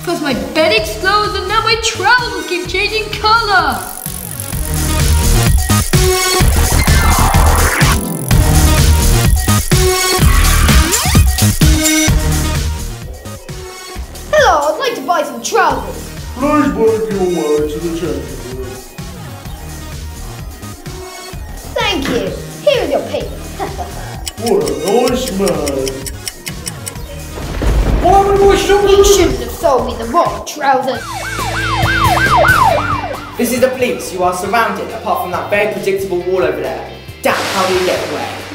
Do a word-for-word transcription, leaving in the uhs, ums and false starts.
Because my bed explodes and now my trousers keep changing colour. Hello, I'd like to buy some trousers. Please make your way to the changing room. Thank you. Here is your payment. What a nice man. Why would I show You shouldn't have sold me the wrong trousers. This is the police. You are surrounded, apart from that very predictable wall over there. Damn, how do you get away?